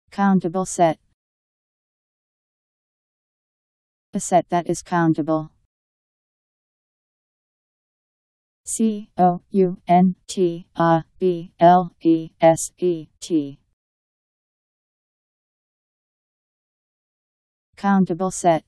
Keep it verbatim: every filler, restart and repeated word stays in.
Countable set. A set that is countable. C O U N T A B L E S E T. Countable set.